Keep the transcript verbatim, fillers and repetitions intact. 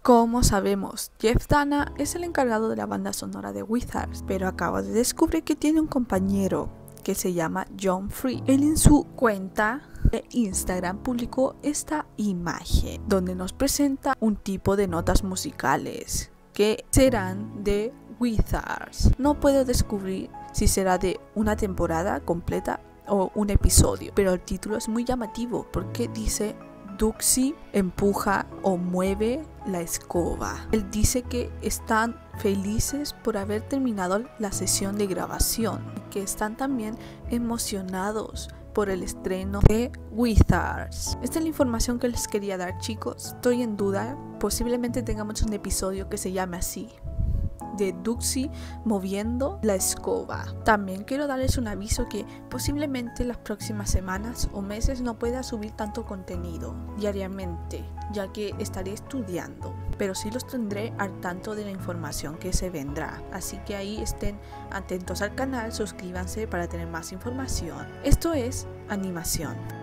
Como sabemos, Jeff Dana es el encargado de la banda sonora de Wizards, pero acaba de descubrir que tiene un compañero que se llama John Free. Él en su cuenta de Instagram publicó esta imagen donde nos presenta un tipo de notas musicales que serán de Wizards. No puedo descubrir si será de una temporada completa o un episodio, pero el título es muy llamativo porque dice Duxie empuja o mueve la escoba. Él dice que están felices por haber terminado la sesión de grabación y que están también emocionados por el estreno de Wizards. Esta es la información que les quería dar, chicos. Estoy en duda, posiblemente tengamos un episodio que se llame así, de Duxie moviendo la escoba. También quiero darles un aviso que posiblemente las próximas semanas o meses no pueda subir tanto contenido diariamente, ya que estaré estudiando, pero sí los tendré al tanto de la información que se vendrá, así que ahí estén atentos al canal, suscríbanse para tener más información. Esto es animación.